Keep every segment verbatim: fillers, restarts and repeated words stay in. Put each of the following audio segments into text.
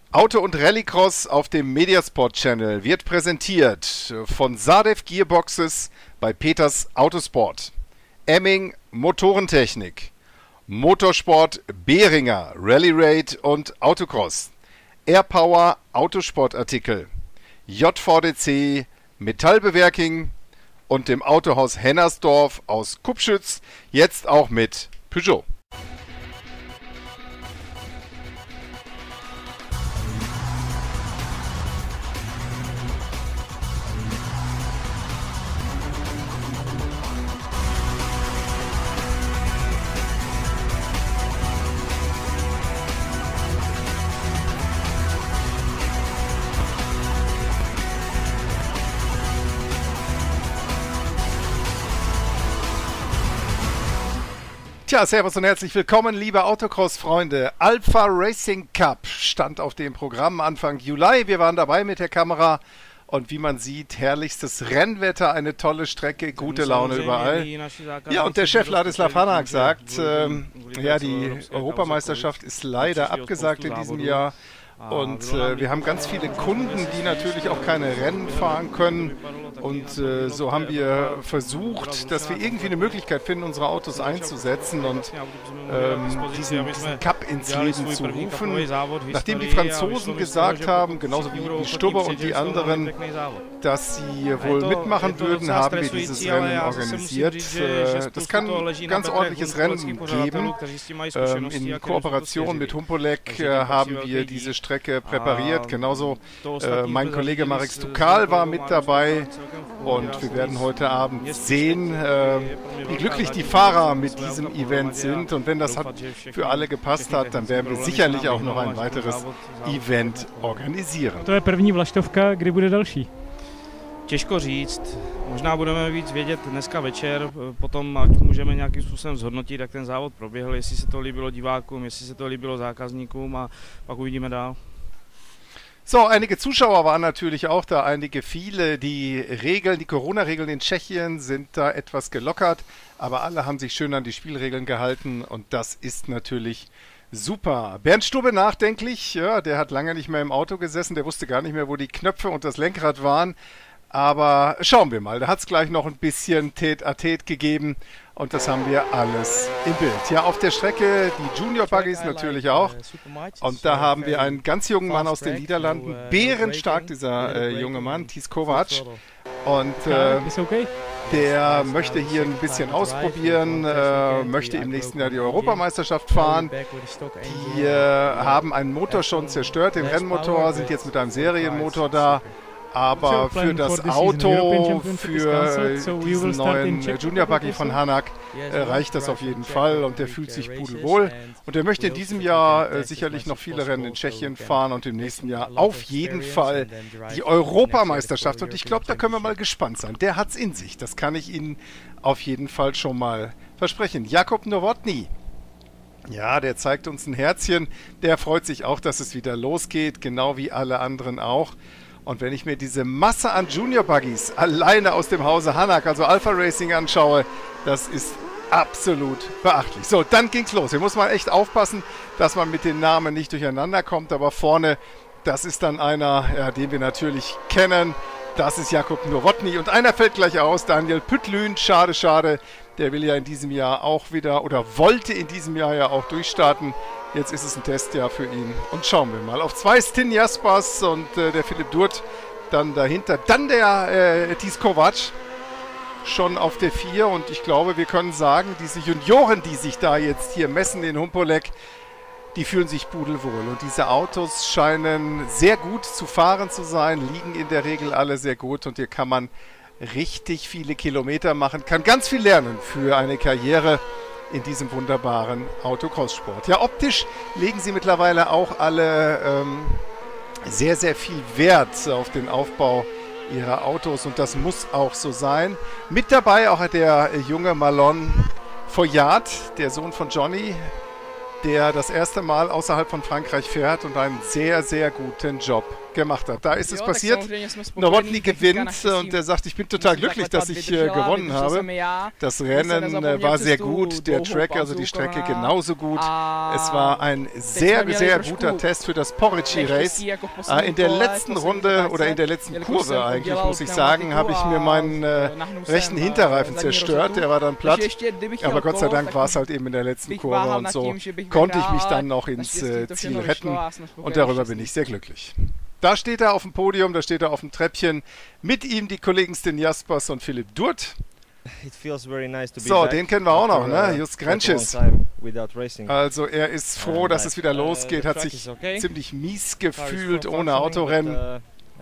Auto- und Rallycross auf dem Mediasport-Channel wird präsentiert von Sadev Gearboxes bei Peters Autosport, Emming Motorentechnik, Motorsport Behringer, Rally Raid und Autocross, Airpower Autosportartikel, J V D C Metallbewerking und dem Autohaus Hennersdorf aus Kupschütz, jetzt auch mit Peugeot. Tja, servus und herzlich willkommen, liebe Autocross-Freunde. Alpha Racing Cup stand auf dem Programm Anfang Juli. Wir waren dabei mit der Kamera und wie man sieht, herrlichstes Rennwetter, eine tolle Strecke, gute Laune überall. Ja, und der Chef Ladislav Hanak sagt, ähm, ja, die Europameisterschaft ist leider abgesagt in diesem Jahr. Und äh, wir haben ganz viele Kunden, die natürlich auch keine Rennen fahren können. Und äh, so haben wir versucht, dass wir irgendwie eine Möglichkeit finden, unsere Autos einzusetzen und ähm, diesen, diesen Cup ins Leben zu rufen. Nachdem die Franzosen gesagt haben, genauso wie die Stubber und die anderen, dass sie wohl mitmachen würden, haben wir dieses Rennen organisiert. Äh, das kann ein ganz ordentliches Rennen geben. Ähm, in Kooperation mit Humpolek äh, haben wir diese Strecke präpariert. Genauso äh, mein Kollege Marek Stukal war mit dabei. Und wir werden heute Abend sehen, äh, wie glücklich die Fahrer mit diesem Event sind. Und wenn das hat für alle gepasst hat, dann werden wir sicherlich auch noch ein weiteres Event organisieren. To je první vlaštovka, kdy bude další? Těžko říct. Možná budeme víc vědět dneska večer, potom ať můžeme nějakým způsobem zhodnotit, jak ten závod proběhl, jestli se to líbilo divákům, jestli se to líbilo zákazníkům a pak uvidíme dál. So, einige Zuschauer waren natürlich auch da, einige viele. Die Regeln, die Corona-Regeln in Tschechien sind da etwas gelockert, aber alle haben sich schön an die Spielregeln gehalten und das ist natürlich super. Bernd Stubbe nachdenklich, ja, der hat lange nicht mehr im Auto gesessen, der wusste gar nicht mehr, wo die Knöpfe und das Lenkrad waren. Aber schauen wir mal, da hat es gleich noch ein bisschen Tête-à-Tête gegeben und das haben wir alles im Bild. Ja, auf der Strecke die Junior-Buggies natürlich auch und da haben wir einen ganz jungen Mann aus den Niederlanden, bärenstark dieser äh, junge Mann, Tis Kovac, und äh, der möchte hier ein bisschen ausprobieren, äh, möchte im nächsten Jahr die Europameisterschaft fahren. Die äh, haben einen Motor schon zerstört, den Rennmotor, sind jetzt mit einem Serienmotor da. Aber für das Auto, für diesen neuen Junior-Buggy von Hanak äh, reicht das auf jeden Fall und der fühlt sich pudelwohl. Und er möchte in diesem Jahr äh, sicherlich noch viele Rennen in Tschechien fahren und im nächsten Jahr auf jeden Fall die Europameisterschaft. Und ich glaube, da können wir mal gespannt sein. Der hat's in sich, das kann ich Ihnen auf jeden Fall schon mal versprechen. Jakub Nowotny. Ja, der zeigt uns ein Herzchen. Der freut sich auch, dass es wieder losgeht, genau wie alle anderen auch. Und wenn ich mir diese Masse an Junior-Buggies alleine aus dem Hause Hanak, also Alpha Racing, anschaue, das ist absolut beachtlich. So, dann ging's los. Hier muss man echt aufpassen, dass man mit den Namen nicht durcheinander kommt. Aber vorne, das ist dann einer, ja, den wir natürlich kennen. Das ist Jakub Nowotny. Und einer fällt gleich aus, Daniel Püttlün. Schade, schade. Der will ja in diesem Jahr auch wieder oder wollte in diesem Jahr ja auch durchstarten. Jetzt ist es ein Testjahr für ihn. Und schauen wir mal. Auf zwei Stin Jaspers und äh, der Philipp Durt dann dahinter. Dann der äh, Tis Kovac schon auf der vier. Und ich glaube, wir können sagen, diese Junioren, die sich da jetzt hier messen in Humpolek, die fühlen sich pudelwohl. Und diese Autos scheinen sehr gut zu fahren zu sein, liegen in der Regel alle sehr gut. Und hier kann man richtig viele Kilometer machen, kann ganz viel lernen für eine Karriere in diesem wunderbaren Autocross-Sport. Ja, optisch legen sie mittlerweile auch alle ähm, sehr, sehr viel Wert auf den Aufbau ihrer Autos und das muss auch so sein. Mit dabei auch der junge Malon Foyat, der Sohn von Johnny, der das erste Mal außerhalb von Frankreich fährt und einen sehr, sehr guten Job gemacht hat. Da ist es passiert, Novotný gewinnt und er sagt, ich bin total glücklich, dass ich äh, gewonnen habe. Das Rennen äh, war sehr gut, der Track, also die Strecke genauso gut. Es war ein sehr, sehr guter Test für das Poručí Race. Äh, in der letzten Runde oder in der letzten Kurve eigentlich, muss ich sagen, habe ich mir meinen äh, rechten Hinterreifen zerstört. Der war dann platt, aber Gott sei Dank war es halt eben in der letzten Kurve und so konnte ich mich dann noch ins äh, Ziel retten und darüber bin ich sehr glücklich. Da steht er auf dem Podium, da steht er auf dem Treppchen. Mit ihm die Kollegen Sten Jaspers und Philipp Durt. Nice so, den kennen wir auch noch, ne? Just Grenčis. Also er ist froh, uh, dass nice. es wieder losgeht, uh, hat sich okay. ziemlich mies gefühlt ohne Autorennen. But, uh,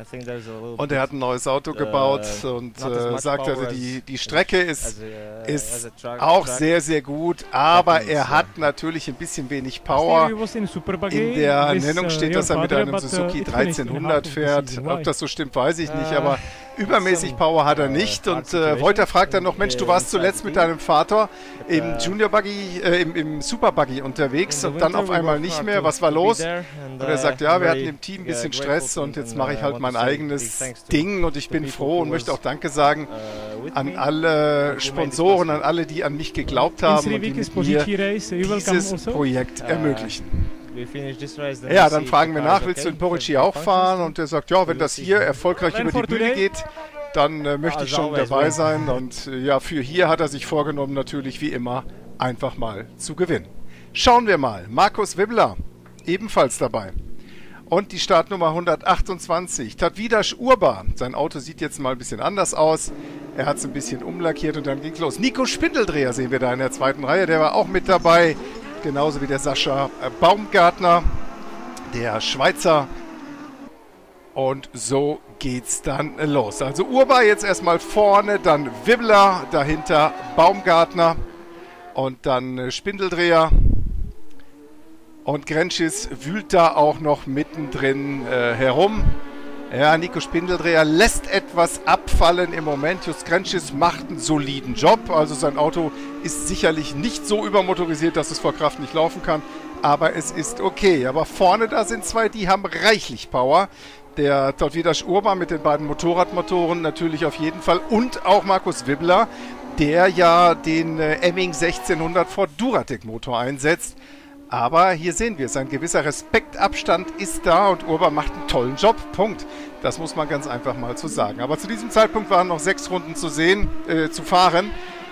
Und er hat ein neues Auto gebaut uh, und äh, sagt, also die, die Strecke ist, as a, ist as a auch sehr, sehr gut, aber er hat natürlich ein bisschen wenig Power. In der Nennung steht, dass er mit einem Suzuki dreizehnhundert fährt. Ob das so stimmt, weiß ich nicht, aber übermäßig Power hat er nicht. Und äh, Wolter fragt dann noch, Mensch, du warst zuletzt mit deinem Vater im Junior Buggy, äh, im, im Super Buggy unterwegs und dann auf einmal nicht mehr. Was war los? Und er sagt, ja, wir hatten im Team ein bisschen Stress und jetzt mache ich halt mein eigenes Ding und ich bin froh und möchte auch Danke sagen an alle Sponsoren, an alle, die an mich geglaubt haben und die mit mir dieses Projekt ermöglichen. Ja, dann fragen wir nach, willst du in Poručí auch fahren? Und er sagt, ja, wenn das hier erfolgreich über die Bühne geht, dann äh, möchte ich schon dabei sein. Und äh, ja, für hier hat er sich vorgenommen, natürlich wie immer, einfach mal zu gewinnen. Schauen wir mal, Markus Wibbler, ebenfalls dabei. Und die Startnummer hundertachtundzwanzig, Tadvidas Urba. Sein Auto sieht jetzt mal ein bisschen anders aus. Er hat es ein bisschen umlackiert und dann ging's los. Nico Spindeldreher sehen wir da in der zweiten Reihe, der war auch mit dabei. Genauso wie der Sascha Baumgartner, der Schweizer. Und so geht's dann los. Also Urba jetzt erstmal vorne, dann Wibbler, dahinter Baumgartner und dann Spindeldreher. Und Grenčis wühlt da auch noch mittendrin äh, herum. Ja, Nico Spindeldreher lässt etwas abfallen im Moment. Just Grenčis macht einen soliden Job. Also sein Auto ist sicherlich nicht so übermotorisiert, dass es vor Kraft nicht laufen kann. Aber es ist okay. Aber vorne da sind zwei, die haben reichlich Power. Der Tadvidas Urba mit den beiden Motorradmotoren natürlich auf jeden Fall. Und auch Markus Wibbler, der ja den äh, Emming sechzehnhundert Ford Duratec Motor einsetzt. Aber hier sehen wir es, ein gewisser Respektabstand ist da und Urba macht einen tollen Job, Punkt. Das muss man ganz einfach mal so sagen. Aber zu diesem Zeitpunkt waren noch sechs Runden zu sehen, äh, zu fahren.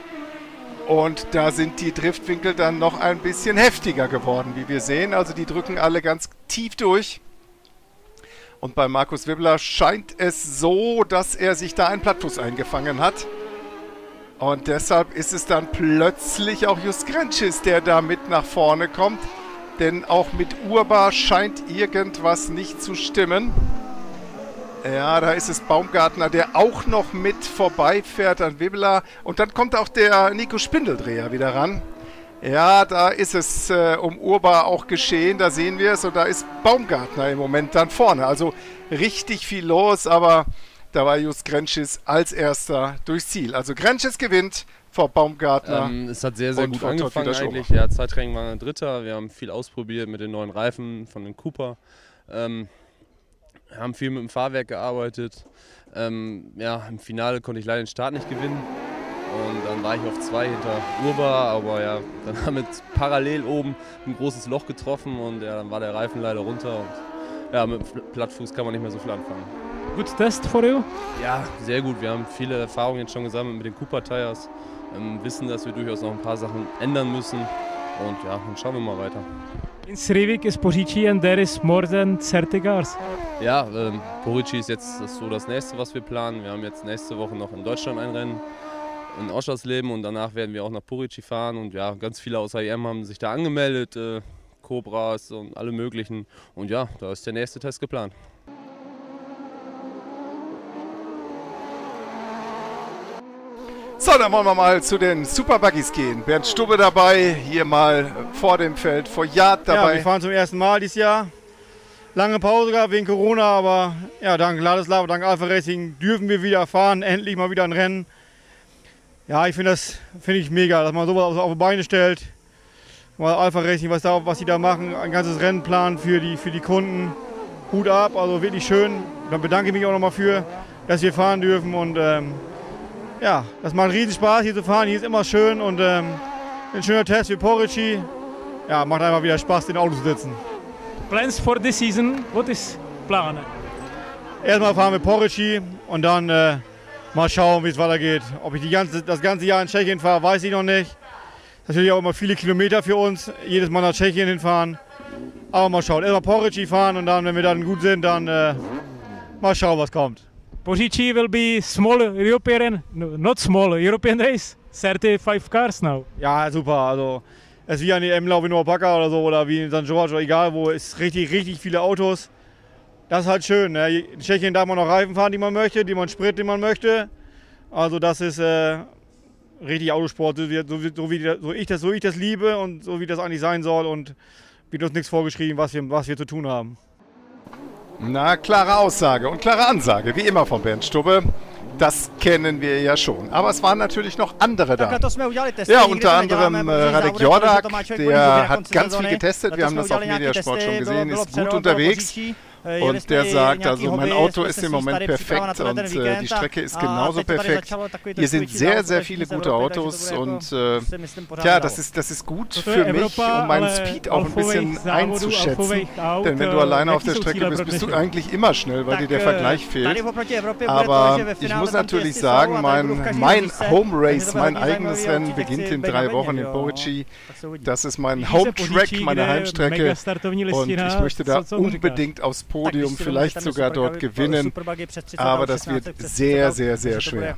Und da sind die Driftwinkel dann noch ein bisschen heftiger geworden, wie wir sehen. Also die drücken alle ganz tief durch. Und bei Markus Wibbler scheint es so, dass er sich da einen Plattfuß eingefangen hat. Und deshalb ist es dann plötzlich auch Just Grenčis, der da mit nach vorne kommt. Denn auch mit Urba scheint irgendwas nicht zu stimmen. Ja, da ist es Baumgartner, der auch noch mit vorbeifährt an Wibbler. Und dann kommt auch der Nico Spindeldreher wieder ran. Ja, da ist es äh, um Urba auch geschehen, da sehen wir es. Und da ist Baumgartner im Moment dann vorne. Also richtig viel los, aber da war Just Grenčis als erster durchs Ziel. Also Grenčis gewinnt vor Baumgartner. Ähm, es hat sehr, sehr gut angefangen eigentlich. Ja, Zeittraining war ein Dritter. Wir haben viel ausprobiert mit den neuen Reifen von den Cooper. Ähm, wir haben viel mit dem Fahrwerk gearbeitet. Ähm, ja, im Finale konnte ich leider den Start nicht gewinnen. Und dann war ich auf zwei hinter Urba, aber ja, dann haben wir parallel oben ein großes Loch getroffen und ja, dann war der Reifen leider runter. Und ja, mit dem Plattfuß kann man nicht mehr so viel anfangen. Good test for you? Ja, sehr gut. Wir haben viele Erfahrungen jetzt schon gesammelt mit den Cooper Tires. Ähm, wissen, dass wir durchaus noch ein paar Sachen ändern müssen. Und ja, dann schauen wir mal weiter. In Srivik is Poručí and there is more than thirty cars. Ja, ähm, Poručí ist jetzt das so das nächste, was wir planen. Wir haben jetzt nächste Woche noch in Deutschland ein Rennen, in Oschersleben, und danach werden wir auch nach Poručí fahren. Und ja, ganz viele aus I M haben sich da angemeldet, äh, Cobras und alle möglichen. Und ja, da ist der nächste Test geplant. So, dann wollen wir mal zu den Super Buggies gehen. Bernd Stubbe dabei, hier mal vor dem Feld, vor Yard dabei. Ja, wir fahren zum ersten Mal dieses Jahr. Lange Pause gehabt wegen Corona, aber ja, dank Ladislav, dank Alpha Racing dürfen wir wieder fahren, endlich mal wieder ein Rennen. Ja, ich finde das finde ich mega, dass man sowas auf die Beine stellt. Weil Alpha Racing, was, da, was die da machen, ein ganzes Rennplan für die, für die Kunden. Hut ab, also wirklich schön. Dann bedanke ich mich auch nochmal für, dass wir fahren dürfen. Und ähm, ja, das macht riesen Spaß hier zu fahren. Hier ist immer schön und ähm, ein schöner Test für Porrici. Ja, macht einfach wieder Spaß, in den Auto zu sitzen. Plans for this season, what is Plan? Erstmal fahren wir Porrici und dann äh, mal schauen, wie es weitergeht. Ob ich die ganze, das ganze Jahr in Tschechien fahre, weiß ich noch nicht. Natürlich auch immer viele Kilometer für uns, jedes Mal nach Tschechien hinfahren. Aber mal schauen, erstmal Porrici fahren und dann, wenn wir dann gut sind, dann äh, mal schauen, was kommt. Porrici will be small European, no, not small European race, thirty-five cars now. Ja, super, also es ist wie an die M-Lauf in Oaxaca oder so oder wie in Sankt George oder egal wo, ist richtig, richtig viele Autos. Das ist halt schön, ne? In Tschechien darf man noch Reifen fahren, die man möchte, die man Sprit, die man möchte. Also das ist äh, richtig Autosport, so wie, so, so, wie, so, ich das, so ich das liebe und so wie das eigentlich sein soll und wird uns nichts vorgeschrieben, was wir, was wir zu tun haben. Na, klare Aussage und klare Ansage, wie immer von Bernd Stubbe. Das kennen wir ja schon. Aber es waren natürlich noch andere da. Ja, unter anderem äh, Radek Jordak, der hat ganz viel getestet. Wir haben das auf Mediasport schon gesehen, ist gut unterwegs. Und der sagt, also mein Auto ist im Moment perfekt und äh, die Strecke ist genauso perfekt. Hier sind sehr, sehr viele gute Autos und äh, ja, das ist, das ist gut für mich, um meinen Speed auch ein bisschen einzuschätzen. Denn wenn du alleine auf der Strecke bist, bist du eigentlich immer schnell, weil dir der Vergleich fehlt. Aber ich muss natürlich sagen, mein, mein Home Race, mein eigenes Rennen beginnt in drei Wochen in Porrici. Das ist mein Home Track, meine Heimstrecke und ich möchte da unbedingt aufs Podium, vielleicht sogar dort gewinnen, aber das wird sehr, sehr, sehr schwer.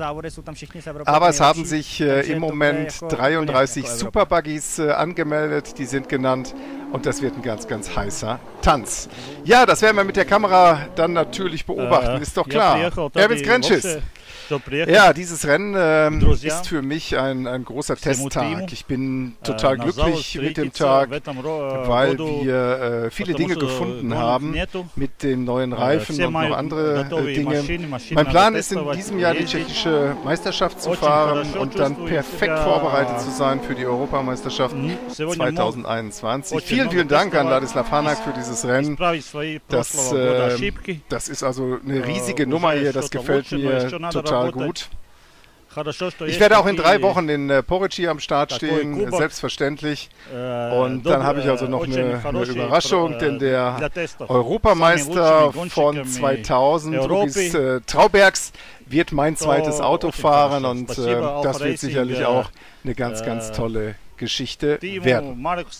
Aber es haben sich äh, im Moment dreiunddreißig Superbuggies äh, angemeldet, die sind genannt und das wird ein ganz, ganz heißer Tanz. Ja, das werden wir mit der Kamera dann natürlich beobachten, ist doch klar. Erwin Skrenčis. Ja, dieses Rennen ähm, ist für mich ein, ein großer Testtag. Ich bin total glücklich mit dem Tag, weil wir äh, viele Dinge gefunden haben mit den neuen Reifen und noch andere äh, Dinge. Mein Plan ist in diesem Jahr die tschechische Meisterschaft zu fahren und dann perfekt vorbereitet zu sein für die Europameisterschaft zweitausendeinundzwanzig. Vielen, vielen Dank an Ladislav Hanak für dieses Rennen. Das, äh, das ist also eine riesige Nummer hier, das gefällt mir total gut. Ich werde auch in drei Wochen in äh, Porrici am Start stehen, selbstverständlich. Und dann habe ich also noch eine, eine Überraschung, denn der Europameister von zweitausend, Rubis äh, Traubergs, wird mein zweites Auto fahren und äh, das wird sicherlich auch eine ganz, ganz tolle Geschichte werden.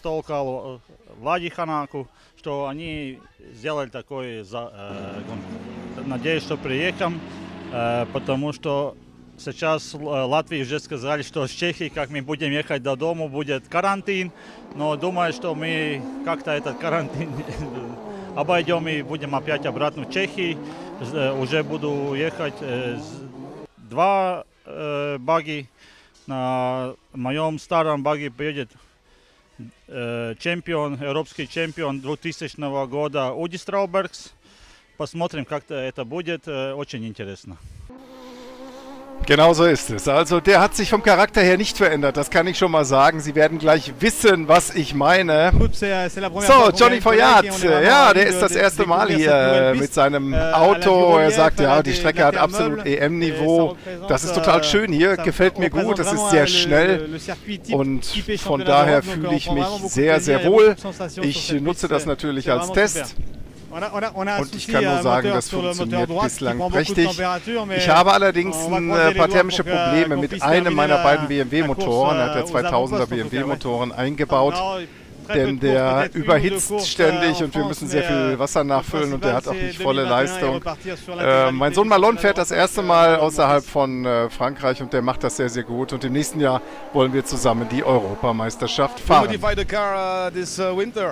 Потому что сейчас Латвии уже сказали, что с Чехии, как мы будем ехать до дома, будет карантин. Но думаю, что мы как-то этот карантин обойдем и будем опять обратно в Чехии. Уже буду ехать два баги. На моем старом баги поедет чемпион, европейский чемпион двухтысячного года Удис Трауbergs. Посмотрим, как это будет. Очень интересно. Genau so ist es. Also der hat sich vom Charakter her nicht verändert, das kann ich schon mal sagen. Sie werden gleich wissen, was ich meine. So, Johnny Foyat, ja, der ist das erste Mal hier mit seinem Auto. Er sagt, ja, die Strecke hat absolut E M-Niveau. Das ist total schön hier, gefällt mir gut, es ist sehr schnell und von daher fühle ich mich sehr, sehr wohl. Ich nutze das natürlich als Test. Und ich kann nur sagen, das funktioniert bislang prächtig. Ich habe allerdings ein paar thermische Probleme mit einem meiner beiden B M W-Motoren. Er hat ja zweitausender B M W-Motoren eingebaut, denn der überhitzt ständig und wir müssen sehr viel Wasser nachfüllen und der hat auch nicht volle Leistung. Äh, mein Sohn Malon fährt das erste Mal außerhalb von äh, Frankreich und der macht das sehr, sehr gut. Und im nächsten Jahr wollen wir zusammen die Europameisterschaft fahren.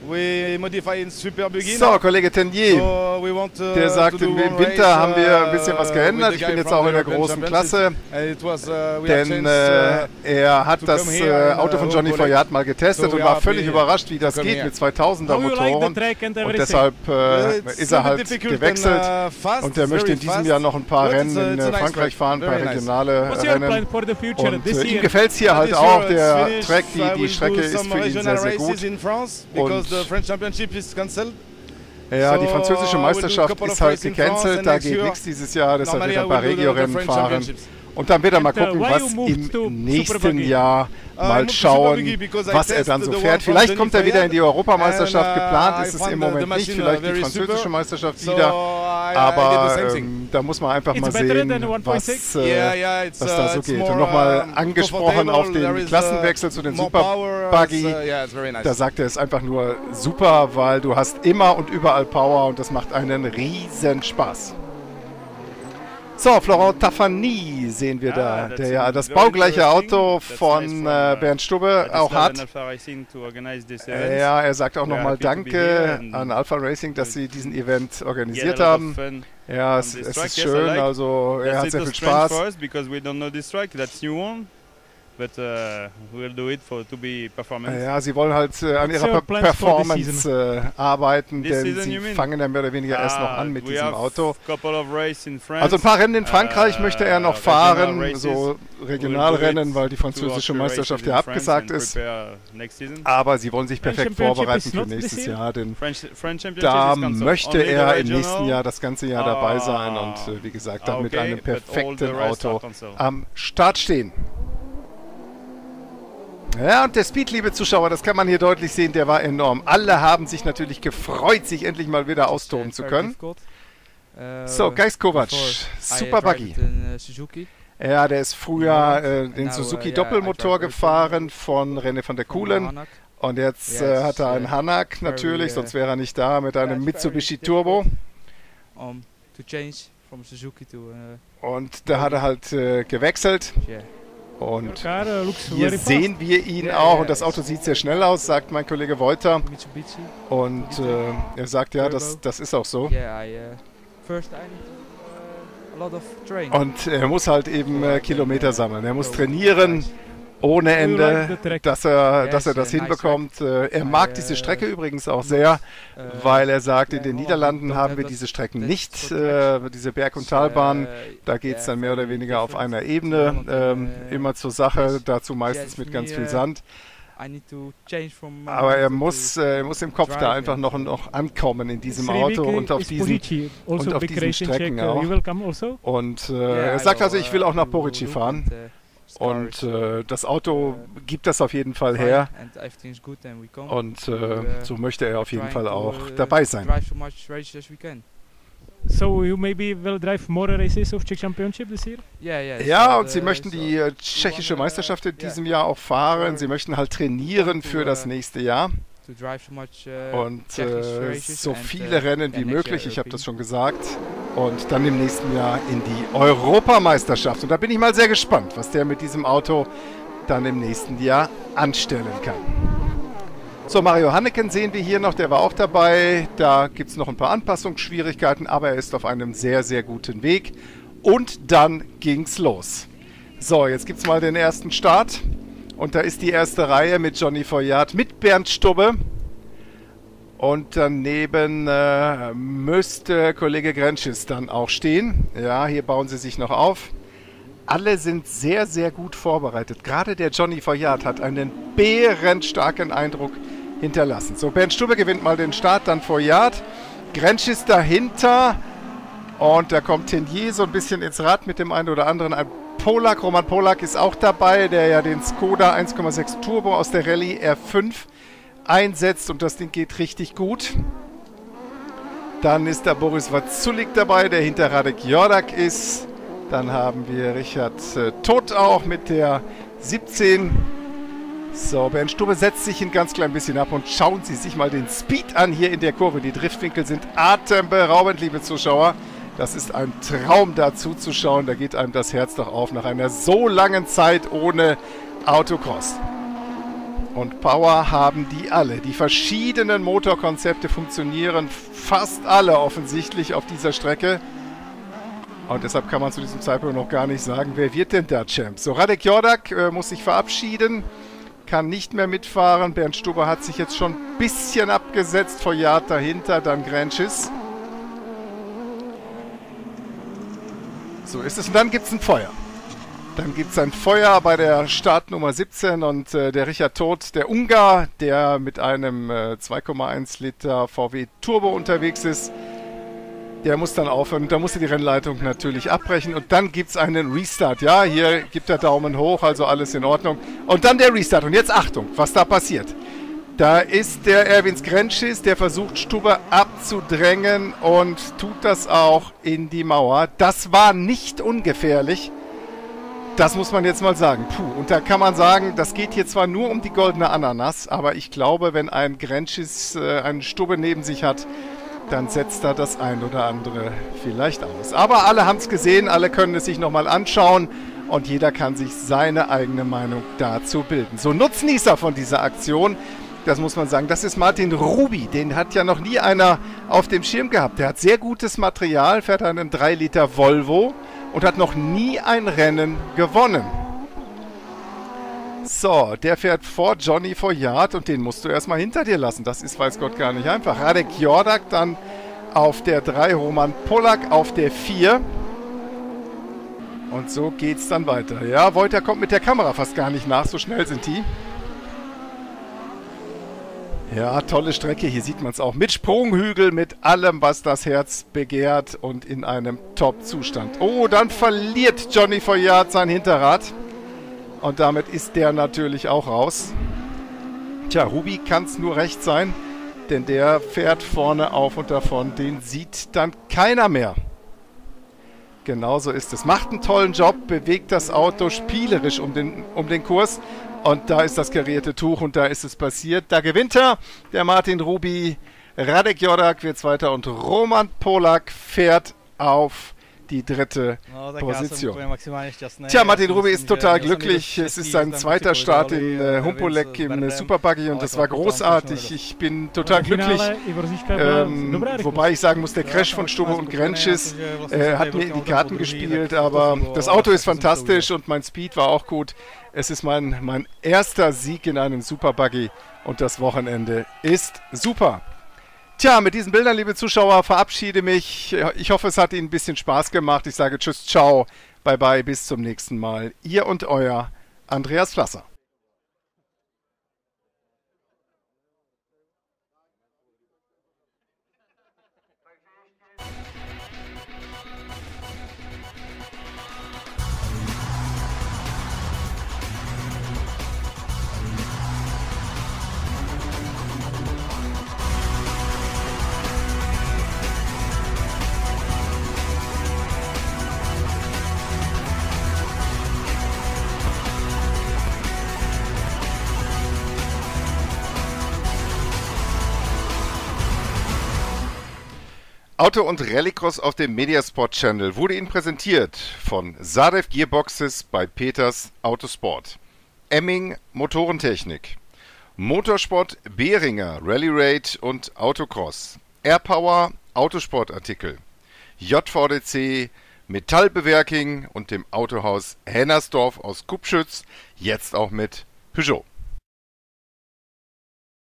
We modify in super buggy. So, Kollege Tenier, so we want, uh, der sagte, im Winter race, haben wir ein bisschen was geändert. Ich bin jetzt auch in der großen Klasse, was, uh, denn äh, er hat das äh, Auto von Johnny Foyat mal getestet so und war völlig überrascht, wie das geht mit zweitausender Motoren. Und deshalb äh, ist er halt gewechselt und er möchte in diesem Jahr noch ein paar Rennen in äh, Frankreich fahren, ein paar regionale Rennen. Und äh, ihm gefällt es hier halt auch, der Track, die, die Strecke ist für ihn sehr, sehr gut. Und ja, die französische Meisterschaft ist halt gecancelt, da geht nichts dieses Jahr, deshalb wird er ein paar Regio-Rennen fahren. Und dann wird er mal gucken, was im nächsten Jahr mal schauen, was er dann so fährt. Vielleicht kommt er wieder in die Europameisterschaft, geplant ist es im Moment nicht, vielleicht die französische Meisterschaft wieder. Aber ähm, da muss man einfach mal sehen, was, äh, was da so geht. Und nochmal angesprochen auf den Klassenwechsel zu den Super Buggy, da sagt er es einfach nur super, weil du hast immer und überall Power und das macht einen riesen Spaß. So, Florent Tafani sehen wir da, der ja das baugleiche Auto von äh, Bernd Stubbe auch hat. Äh, ja, er sagt auch nochmal Danke an Alpha Racing, dass sie diesen Event organisiert haben. Ja, es, es ist schön, also er hat sehr viel Spaß. But uh, we'll do it for to be performance. Ja, sie wollen halt äh, an ihrer per Performance äh, arbeiten, denn sie fangen ja mehr oder weniger erst noch an mit diesem Auto. Also ein paar Rennen in Frankreich uh, möchte er noch fahren, so Regionalrennen, weil die französische Meisterschaft ja abgesagt ist. Aber sie wollen sich perfekt vorbereiten für nächstes Jahr, denn da möchte er im nächsten Jahr das ganze Jahr dabei sein und äh, wie gesagt, dann mit einem perfekten Auto am Start stehen. Ja, und der Speed, liebe Zuschauer, das kann man hier deutlich sehen, der war enorm. Alle haben sich natürlich gefreut, sich endlich mal wieder austoben zu können. So, Geiskovac, Super Buggy. Ja, der ist früher äh, den Suzuki Doppelmotor gefahren von René van der Kulen. Und jetzt äh, hat er einen Hanak natürlich, sonst wäre er nicht da, mit einem Mitsubishi Turbo. Und da hat er halt äh, gewechselt. Und hier sehen wir ihn auch und das Auto sieht sehr schnell aus, sagt mein Kollege Wolter. Und äh, er sagt, ja, das, das ist auch so. Und er muss halt eben äh, Kilometer sammeln. Er muss trainieren ohne Ende, dass er, dass er das hinbekommt. Äh, er mag diese Strecke übrigens auch sehr, weil er sagt, in den Niederlanden haben wir diese Strecken nicht, äh, diese Berg- und Talbahnen. Da geht es dann mehr oder weniger auf einer Ebene, äh, immer zur Sache, dazu meistens mit ganz viel Sand. Aber er muss, äh, er muss im Kopf da einfach noch, noch ankommen in diesem Auto und auf diesen, und auf diesen Strecken auch. Und äh, er sagt also, ich will auch nach Porici fahren. Und äh, das Auto gibt das auf jeden Fall her. Und äh, so möchte er auf jeden Fall auch dabei sein. So you maybe will drive more races of Czech Championship this year? Ja, und sie möchten die äh, tschechische Meisterschaft in diesem Jahr auch fahren. Sie möchten halt trainieren für das nächste Jahr. Und äh, so viele Rennen wie möglich, ich habe das schon gesagt. Und dann im nächsten Jahr in die Europameisterschaft. Und da bin ich mal sehr gespannt, was der mit diesem Auto dann im nächsten Jahr anstellen kann. So, Mario Hanneken sehen wir hier noch, der war auch dabei. Da gibt es noch ein paar Anpassungsschwierigkeiten, aber er ist auf einem sehr, sehr guten Weg. Und dann ging's los. So, jetzt gibt es mal den ersten Start. Und da ist die erste Reihe mit Johnny Foyat, mit Bernd Stubbe. Und daneben äh, müsste Kollege Grenschis dann auch stehen. Ja, hier bauen sie sich noch auf. Alle sind sehr, sehr gut vorbereitet. Gerade der Johnny Foyat hat einen bärenstarken Eindruck hinterlassen. So, Bernd Stubbe gewinnt mal den Start, dann Foyat. Grenschis dahinter. Und da kommt Tenier so ein bisschen ins Rad mit dem einen oder anderen. Ein Polak, Roman Polak ist auch dabei, der ja den Skoda eins Komma sechs Turbo aus der Rallye R fünf einsetzt und das Ding geht richtig gut. Dann ist da Boris Wazulik dabei, der hinter Radek Jordak ist. Dann haben wir Richard äh, Todt auch mit der siebzehn. So, Bernd Stubbe setzt sich ein ganz klein bisschen ab und schauen Sie sich mal den Speed an hier in der Kurve. Die Driftwinkel sind atemberaubend, liebe Zuschauer. Das ist ein Traum, da zuzuschauen. Da geht einem das Herz doch auf nach einer so langen Zeit ohne Autocross. Und Power haben die alle. Die verschiedenen Motorkonzepte funktionieren fast alle offensichtlich auf dieser Strecke. Und deshalb kann man zu diesem Zeitpunkt noch gar nicht sagen, wer wird denn da Champ. So, Radek Jordak äh, muss sich verabschieden, kann nicht mehr mitfahren. Bernd Stuber hat sich jetzt schon ein bisschen abgesetzt, Foyat dahinter, dann Grancis. So ist es. Und dann gibt es ein Feuer. Dann gibt es ein Feuer bei der Startnummer siebzehn und äh, der Richard Todt, der Ungar, der mit einem äh, zwei Komma eins Liter V W Turbo unterwegs ist, der muss dann aufhören. Da musste die Rennleitung natürlich abbrechen und dann gibt es einen Restart. Ja, hier gibt er Daumen hoch, also alles in Ordnung. Und dann der Restart. Und jetzt Achtung, was da passiert. Da ist der Erwin Grancis, der versucht Stuber abzudrängen und tut das auch in die Mauer. Das war nicht ungefährlich. Das muss man jetzt mal sagen. Puh, und da kann man sagen, das geht hier zwar nur um die goldene Ananas, aber ich glaube, wenn ein Grancis äh, einen Stubbe neben sich hat, dann setzt da das ein oder andere vielleicht aus. Aber alle haben es gesehen, alle können es sich nochmal anschauen und jeder kann sich seine eigene Meinung dazu bilden. So, Nutznießer von dieser Aktion, das muss man sagen, das ist Martin Ruby. Den hat ja noch nie einer auf dem Schirm gehabt. Der hat sehr gutes Material, fährt einen drei Liter Volvo und hat noch nie ein Rennen gewonnen. So, der fährt vor Johnny Foyat und den musst du erstmal hinter dir lassen. Das ist, weiß Gott, gar nicht einfach. Radek Jordak dann auf der drei, Roman Polak auf der vier. Und so geht's dann weiter. Ja, Wolter kommt mit der Kamera fast gar nicht nach, so schnell sind die. Ja, tolle Strecke, hier sieht man es auch. Mit Sprunghügel, mit allem, was das Herz begehrt und in einem Top-Zustand. Oh, dann verliert Johnny Foyat sein Hinterrad. Und damit ist der natürlich auch raus. Tja, Ruby kann es nur recht sein, denn der fährt vorne auf und davon. Den sieht dann keiner mehr. Genauso ist es. Macht einen tollen Job, bewegt das Auto spielerisch um den, um den Kurs. Und da ist das karierte Tuch und da ist es passiert. Da gewinnt er, der Martin Ruby. Radek Jordak wird Zweiter und Roman Polak fährt auf die dritte Position. Tja, Martin Ruby ist total glücklich. Es ist sein zweiter Start in äh, Humpolek im Superbuggy und das war großartig. Ich bin total glücklich. Ähm, wobei ich sagen muss, der Crash von Stuber und Grancis äh, hat mir in die Karten gespielt, aber das Auto ist fantastisch und mein Speed war auch gut. Es ist mein, mein erster Sieg in einem Superbuggy und das Wochenende ist super. Tja, mit diesen Bildern, liebe Zuschauer, verabschiede mich. Ich hoffe, es hat Ihnen ein bisschen Spaß gemacht. Ich sage tschüss, ciao, bye bye, bis zum nächsten Mal. Ihr und euer Andreas Flasser. Auto- und Rallycross auf dem Mediasport Channel wurde Ihnen präsentiert von Sadev Gearboxes bei Peters Autosport, Emming Motorentechnik, Motorsport Behringer Rally Raid und Autocross, Airpower Autosportartikel, J V D C Metallbewerking und dem Autohaus Hennersdorf aus Kupschütz, jetzt auch mit Peugeot.